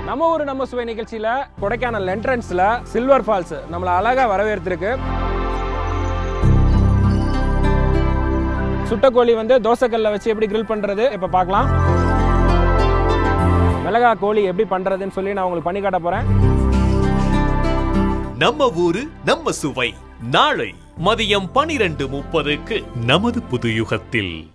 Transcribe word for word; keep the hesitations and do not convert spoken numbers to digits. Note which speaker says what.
Speaker 1: நம்ம ஊரு நம்ம சுவை நிகழ்ச்சியில கொடைக்கானல் என்ட்ரன்ஸ்ல சில்வர் ஃபால்ஸ் நம்மள அழகா வரவேற்றிருக்கு. சுட்டக்கோழி வந்து தோசைக்கல்ல வச்சு எப்படி கிரில் பண்றது இப்ப பார்க்கலாம். மிளகா கோழி எப்படி பண்றதுன்னு சொல்லி நான் உங்களுக்கு பண்ணி காட்ட போறேன்.
Speaker 2: நம்ம ஊரு நம்ம சுவை நாளை மதியம் பனிரெண்டு முப்பதுக்கு நமது புது யுகத்தில்.